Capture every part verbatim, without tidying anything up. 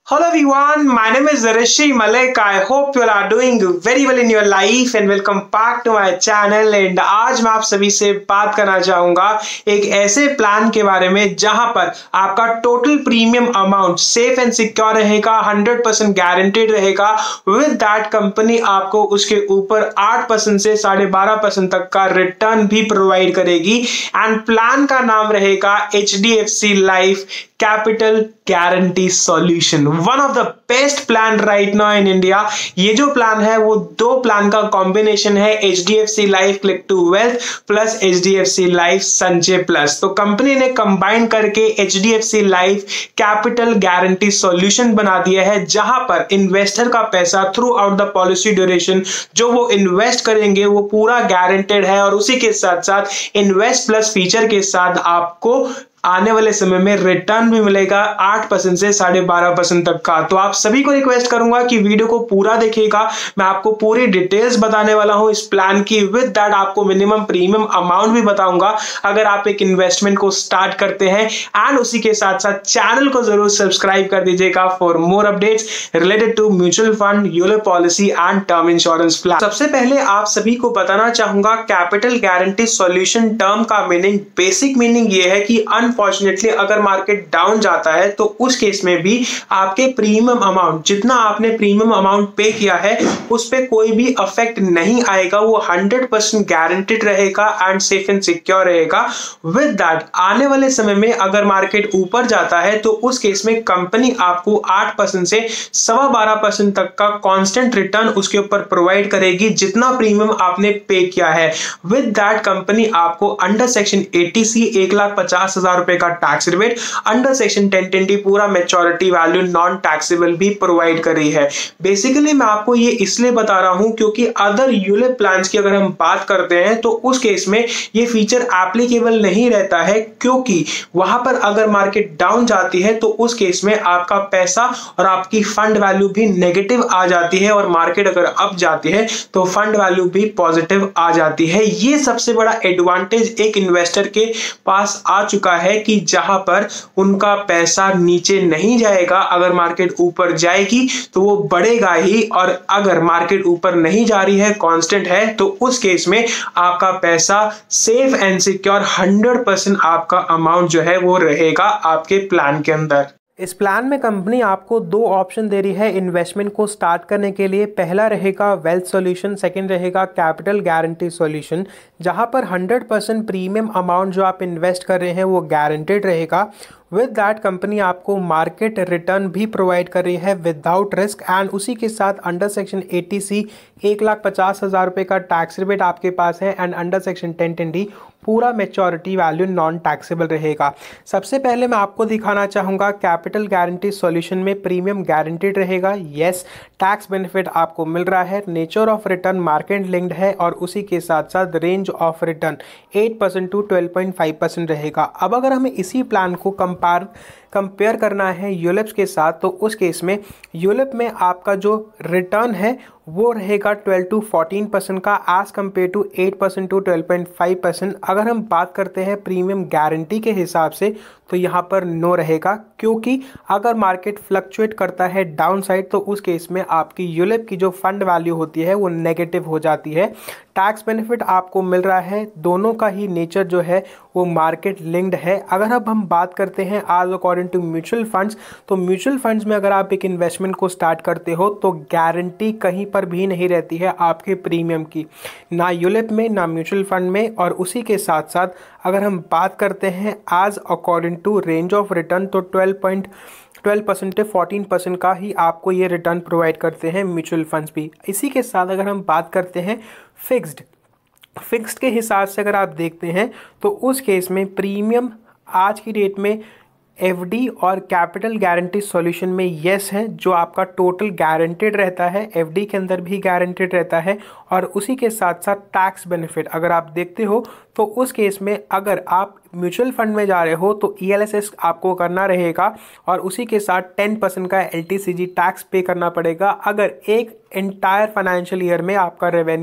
Hello everyone, my name is Rishi Malik. I hope you all are doing very well in your life and welcome back to my channel. And आज मैं आप सभी से बात करना चाहूंगा एक ऐसे प्लान के बारे में जहां पर आपका total premium amount safe and secure रहेगा, हंड्रेड परसेंट गारंटेड रहेगा। विद दैट कंपनी आपको उसके ऊपर आठ परसेंट से साढ़े बारह परसेंट तक का रिटर्न भी प्रोवाइड करेगी। एंड प्लान का नाम रहेगा H D F C life capital guarantee solution, one of the best plan right now in India. ये जो प्लान है वो दो प्लान का कॉम्बिनेशन है, H D F C life click to wealth plus H D F C life Sanchay plus. तो company ने combine करके H D F C life capital guarantee solution बना दिया है, जहां पर इन्वेस्टर का पैसा throughout the policy duration जो वो इन्वेस्ट करेंगे वो पूरा गारंटेड है। और उसी के साथ साथ इन्वेस्ट प्लस फीचर के साथ आपको आने वाले समय में रिटर्न भी मिलेगा आठ परसेंट से साढ़े बारह परसेंट तक का। तो आप सभी को रिक्वेस्ट करूंगा कि वीडियो को पूरा देखिएगा, मैं आपको पूरी डिटेल्स बताने वाला हूं इस प्लान की। विद दैट आपको मिनिमम प्रीमियम अमाउंट भी बताऊंगा अगर आप एक इन्वेस्टमेंट को स्टार्ट करते हैं। एंड उसी के साथ साथ चैनल को जरूर सब्सक्राइब कर दीजिएगा for more updates related to mutual fund, ULIP policy and term insurance plan. सबसे पहले आप सभी को बताना चाहूंगा कैपिटल गारंटी सॉल्यूशन टर्म का मीनिंग, बेसिक मीनिंग ये है कि अनफॉर्चुनेटली अगर मार्केट डाउन जाता है तो उस केस में भी आपके प्रीमियम अमाउंट, जितना आपने प्रीमियम अमाउंट पे किया है उस पे कोई भी अफेक्ट नहीं आएगा, वो हंड्रेड परसेंट गारंटेड रहेगा एंड सेफ एंड सिक्योर रहेगा। विद दैट आने वाले समय में अगर मार्केट ऊपर जाता है तो उस केस में कंपनी आपको आठ परसेंट से सवा बारह परसेंट तक का कांस्टेंट रिटर्न उसके ऊपर प्रोवाइड करेगी जितना प्रीमियम आपने पे किया है। विद दैट कंपनी आपको अंडर सेक्शन एटी सी एक लाख पचास हजार रुपए का tax rebate, under section ten ten D पूरा मैच्योरिटी वैल्यू नॉन टैक्सेबल भी प्रोवाइड कर रही है। बेसिकली मैं आपको ये इसलिए बता रहा हूं क्योंकि अदर यूलिप प्लान्स की अगर हम बात करते हैं तो उस केस में ये फीचर एप्लीकेबल नहीं रहता है, क्योंकि वहां पर अगर मार्केट डाउन जाती है तो उस केस में आपका पैसा और आपकी फंड वैल्यू भी नेगेटिव आ जाती है, और मार्केट अगर अप जाती है तो फंड वैल्यू भी पॉजिटिव आ जाती है। ये सबसे बड़ा एडवांटेज एक इन्वेस्टर के पास आ चुका है कि जहां पर उनका पैसा नीचे नहीं जाएगा, अगर मार्केट ऊपर जाएगी तो वो बढ़ेगा ही, और अगर मार्केट ऊपर नहीं जा रही है, कांस्टेंट है, तो उस केस में आपका पैसा safe and secure hundred percent आपका अमाउंट जो है वो रहेगा आपके प्लान के अंदर। इस प्लान में कंपनी आपको दो ऑप्शन दे रही है इन्वेस्टमेंट को स्टार्ट करने के लिए। पहला रहेगा वेल्थ सॉल्यूशन, सेकंड रहेगा कैपिटल गारंटी सॉल्यूशन, जहां पर हंड्रेड परसेंट प्रीमियम अमाउंट जो आप इन्वेस्ट कर रहे हैं वो गारंटेड रहेगा। विद दैट कंपनी आपको मार्केट रिटर्न भी प्रोवाइड कर रही है विदाउट रिस्क, एंड उसी के साथ अंडर सेक्शन एटी सी एक लाख पचास हज़ार रुपये का टैक्स रिबेट आपके पास है, and under section ten ten D पूरा मैच्योरिटी वैल्यू नॉन टैक्सेबल रहेगा। सबसे पहले मैं आपको दिखाना चाहूँगा कैपिटल गारंटी सॉल्यूशन में प्रीमियम गारंटेड रहेगा, येस टैक्स बेनिफिट आपको मिल रहा है, nature of return market linked है, और उसी के साथ साथ range of return eight percent to twelve point five percent रहेगा। अब अगर हमें इसी प्लान को कंपेयर कंपेयर करना है यूलिप्स के साथ, तो उस केस में यूलिप में आपका जो रिटर्न है वो रहेगा ट्वेल्व टू फोर्टीन परसेंट का, as compare to eight percent to twelve point five percent. अगर हम बात करते हैं प्रीमियम गारंटी के हिसाब से तो यहाँ पर नो रहेगा, क्योंकि अगर मार्केट फ्लक्चुएट करता है डाउन साइड तो उस केस में आपकी यूलिप की जो फंड वैल्यू होती है वो नेगेटिव हो जाती है। टैक्स बेनिफिट आपको मिल रहा है, दोनों का ही नेचर जो है वो मार्केट लिंक्ड है। अगर अब हम बात करते हैं आज अकॉर्डिंग टू म्यूचुअल फंड्स, तो म्यूचुअल फंड्स में अगर आप एक इन्वेस्टमेंट को स्टार्ट करते हो तो गारंटी कहीं पर भी नहीं रहती है आपके प्रीमियम की, ना यूलिप में ना म्यूचुअल फंड में। और उसी के साथ साथ अगर हम बात करते हैं आज according to range of return, तो twelve point twelve percent fourteen percent का ही आपको ये रिटर्न प्रोवाइड करते हैं म्यूचुअल फंड्स भी। इसी के साथ अगर हम बात करते हैं फिक्स्ड फिक्स्ड के हिसाब से अगर आप देखते हैं तो उस केस में प्रीमियम आज की डेट में एफडी और कैपिटल गारंटी सॉल्यूशन में येस है, जो आपका टोटल गारंटेड रहता है, एफडी के अंदर भी गारंटेड रहता है। और उसी के साथ साथ टैक्स बेनिफिट अगर आप देखते हो तो उस केस में अगर आप म्यूचुअल फंड में जा रहे हो तो ई एल एस एस आपको करना रहेगा, और उसी के साथ टेन परसेंट का L T C G tax pay करना पड़ेगा अगर एक एंटायर फाइनेंशियल ईयर में आपका रेवेन्यू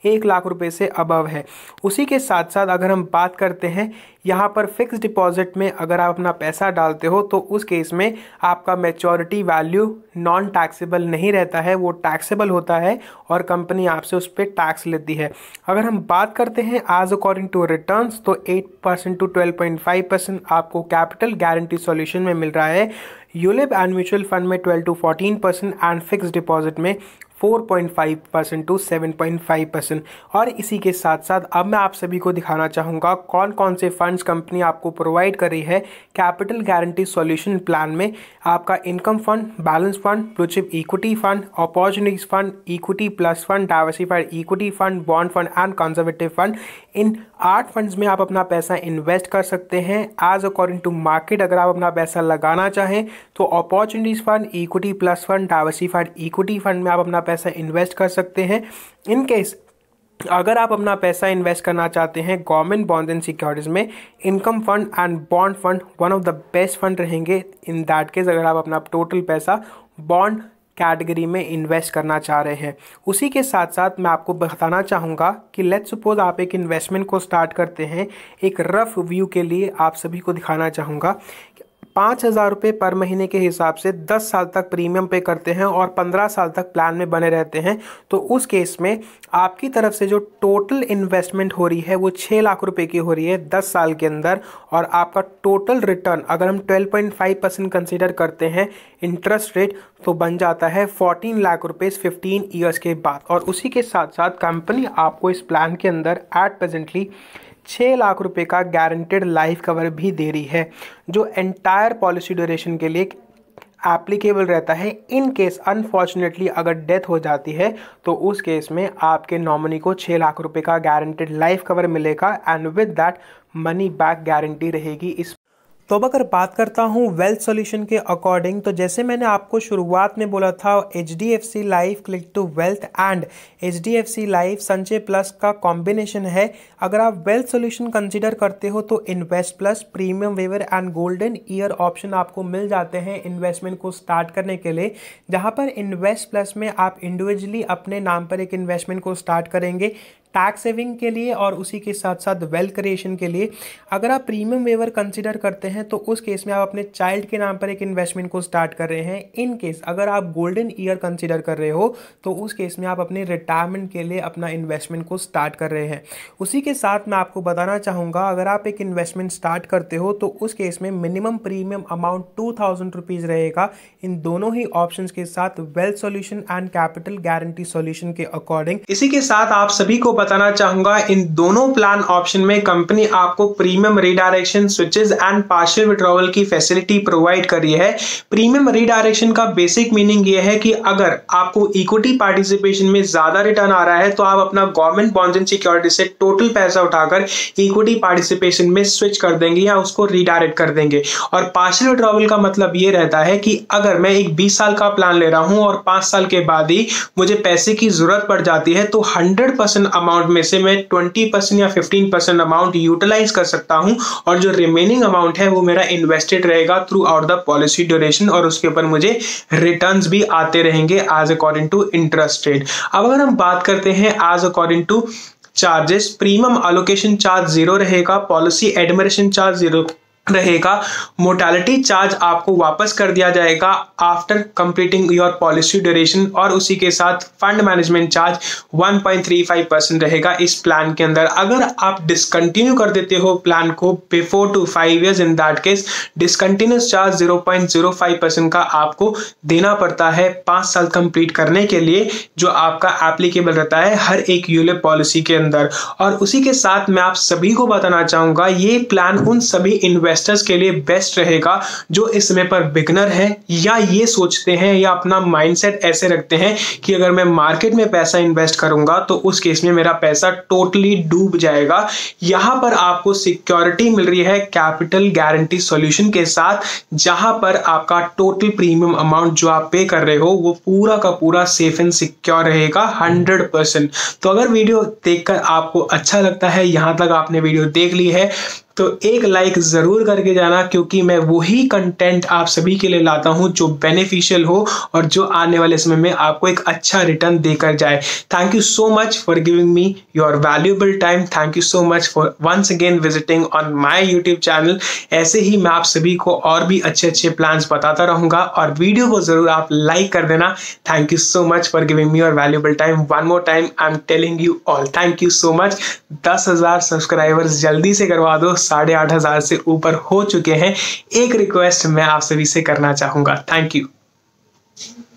एक लाख रुपए से अबव है। उसी के साथ साथ अगर हम बात करते हैं यहाँ पर फिक्स डिपॉजिट में अगर आप अपना पैसा डालते हो तो उस केस में आपका मैच्योरिटी वैल्यू नॉन टैक्सेबल नहीं रहता है, वो टैक्सेबल होता है और कंपनी आपसे उस पर टैक्स लेती है। अगर हम बात करते हैं एज अकॉर्डिंग टू रिटर्न्स तो eight percent to twelve point five percent आपको कैपिटल गारंटी सॉल्यूशन में मिल रहा है, यूलिप एंड म्यूचुअल फंड में twelve to fourteen percent and fix deposit में four point five percent to seven point five percent. और इसी के साथ साथ अब मैं आप सभी को दिखाना चाहूँगा कौन कौन से फंड्स कंपनी आपको प्रोवाइड कर रही है कैपिटल गारंटी सॉल्यूशन प्लान में। आपका income fund, balance fund, blue chip equity fund, opportunities fund, equity plus fund, diversified equity fund, bond fund and conservative fund. इन आठ फंड्स में आप अपना पैसा इन्वेस्ट कर सकते हैं एज अकॉर्डिंग टू मार्केट। अगर आप अपना पैसा लगाना चाहें तो opportunities fund, equity plus fund, diversified equity fund में आप अपना पैसा इन्वेस्ट कर सकते हैं। इन केस अगर आप अपना पैसा इन्वेस्ट करना चाहते हैं गवर्नमेंट बॉन्ड एंड सिक्योरिटीज में, income fund and bond fund one of the best fund रहेंगे इन दैट केस अगर आप अपना टोटल पैसा बॉन्ड कैटेगरी में इन्वेस्ट करना चाह रहे हैं। उसी के साथ साथ मैं आपको बताना चाहूँगा कि लेट्स सपोज आप एक इन्वेस्टमेंट को स्टार्ट करते हैं। एक रफ व्यू के लिए आप सभी को दिखाना चाहूँगा पाँच हज़ार रुपये पर महीने के हिसाब से दस साल तक प्रीमियम पे करते हैं और पंद्रह साल तक प्लान में बने रहते हैं तो उस केस में आपकी तरफ से जो टोटल इन्वेस्टमेंट हो रही है वो छः लाख रुपए की हो रही है दस साल के अंदर। और आपका टोटल रिटर्न अगर हम twelve point five percent consider करते हैं इंटरेस्ट रेट तो बन जाता है fourteen lakh rupees fifteen years के बाद। और उसी के साथ साथ कंपनी आपको इस प्लान के अंदर एट प्रेजेंटली छः लाख रुपए का गारंटेड लाइफ कवर भी दे रही है जो एंटायर पॉलिसी ड्यूरेशन के लिए एप्लीकेबल रहता है। इन केस अनफॉर्चुनेटली अगर डेथ हो जाती है तो उस केस में आपके नॉमिनी को छः लाख रुपए का गारंटेड लाइफ कवर मिलेगा and with that money back guarantee रहेगी इस। तो अब अगर बात करता हूँ वेल्थ सॉल्यूशन के अकॉर्डिंग तो जैसे मैंने आपको शुरुआत में बोला था H D F C life click to wealth and H D F C life Sanchay plus का कॉम्बिनेशन है। अगर आप वेल्थ सॉल्यूशन कंसीडर करते हो तो invest plus, premium waiver and golden year option आपको मिल जाते हैं इन्वेस्टमेंट को स्टार्ट करने के लिए, जहाँ पर इन्वेस्ट प्लस में आप इंडिविजुअली अपने नाम पर एक इन्वेस्टमेंट को स्टार्ट करेंगे टैक्स सेविंग के लिए और उसी के साथ साथ वेल्थ क्रिएशन के लिए। अगर आप प्रीमियम वेवर कंसीडर करते हैं तो उस केस में आप अपने चाइल्ड के नाम पर एक इन्वेस्टमेंट को स्टार्ट कर रहे हैं। इन केस अगर आप गोल्डन ईयर कंसीडर कर रहे हो तो उस केस में आप अपने रिटायरमेंट के लिए अपना इन्वेस्टमेंट को स्टार्ट कर रहे हैं। उसी के साथ मैं आपको बताना चाहूँगा अगर आप एक इन्वेस्टमेंट स्टार्ट करते हो तो उस केस में minimum premium amount two thousand rupees रहेगा इन दोनों ही ऑप्शन के साथ wealth solution and capital guarantee solution के अकॉर्डिंग। इसी के साथ आप सभी को बताना चाहूंगा इन दोनों प्लान ऑप्शन में कंपनी आपको premium redirection, switches and partial withdrawal की फैसिलिटी प्रोवाइड कर रही है। प्रीमियम रीडायरेक्शन का बेसिक मीनिंग ये है कि अगर आपको इक्विटी पार्टिसिपेशन में ज्यादा रिटर्न आ रहा है तो आप अपना गवर्नमेंट बॉन्ड्स एंड सिक्योरिटी से टोटल पैसा उठाकर इक्विटी पार्टिसिपेशन में स्विच कर देंगे या उसको रीडायरेक्ट कर देंगे। और पार्शियल विड्रॉवल का मतलब ये रहता है कि अगर मैं एक बीस साल का प्लान ले रहा हूं और पांच साल के बाद ही मुझे पैसे की जरूरत पड़ जाती है तो हंड्रेड परसेंट अमाउंट में से मैं ट्वेंटी परसेंट या फिफ्टीन परसेंट अमाउंट यूटिलाइज कर सकता हूं और जो रिमेनिंग अमाउंट है वो मेरा इन्वेस्टेड रहेगा throughout the policy duration और उसके ऊपर मुझे रिटर्न्स भी आते रहेंगे as according to interest rate. अब अगर हम बात करते हैं as according to charges, premium allocation charge zero रहेगा, पॉलिसी एडमिनिस्ट्रेशन चार्ज जीरो रहेगा, मोर्टेलिटी चार्ज आपको वापस कर दिया जाएगा after completing your policy duration और उसी के साथ fund management charge one point three five percent रहेगा इस प्लान के अंदर। अगर आप डिसकंटिन्यू कर देते हो प्लान को before two five years in that case discontinuance charge zero point zero five percent का आपको देना पड़ता है पांच साल कंप्लीट करने के लिए जो आपका एप्लीकेबल रहता है हर एक यूलिप पॉलिसी के अंदर। और उसी के साथ मैं आप सभी को बताना चाहूंगा ये प्लान उन सभी इन्वेस्टर्स के लिए बेस्ट रहेगा जो इस समय पर बिगनर है या ये सोचते हैं या अपना माइंडसेट ऐसे रखते हैं कि अगर मैं मार्केट में पैसा इन्वेस्ट करूंगा तो उस केस में मेरा पैसा टोटली डूब जाएगा। यहां पर आपको सिक्योरिटी मिल रही है कैपिटल गारंटी सॉल्यूशन के साथ जहां पर आपका टोटल प्रीमियम अमाउंट जो आप पे कर रहे हो वो पूरा का पूरा सेफ एंड सिक्योर रहेगा हंड्रेड परसेंट। तो अगर वीडियो देखकर आपको अच्छा लगता है, यहां तक आपने वीडियो देख ली है तो एक लाइक ज़रूर करके जाना, क्योंकि मैं वही कंटेंट आप सभी के लिए लाता हूं जो बेनिफिशियल हो और जो आने वाले समय में आपको एक अच्छा रिटर्न देकर जाए। Thank you so much for giving me your valuable time. Thank you so much for once again visiting on my YouTube channel. ऐसे ही मैं आप सभी को और भी अच्छे अच्छे प्लान्स बताता रहूंगा, और वीडियो को ज़रूर आप लाइक कर देना। Thank you so much for giving me your valuable time. One more time I am telling you all, thank you so much. दस हजार सब्सक्राइबर्स जल्दी से करवा दो, साढ़े आठ हजार से ऊपर हो चुके हैं। एक रिक्वेस्ट मैं आप सभी से करना चाहूंगा। Thank you.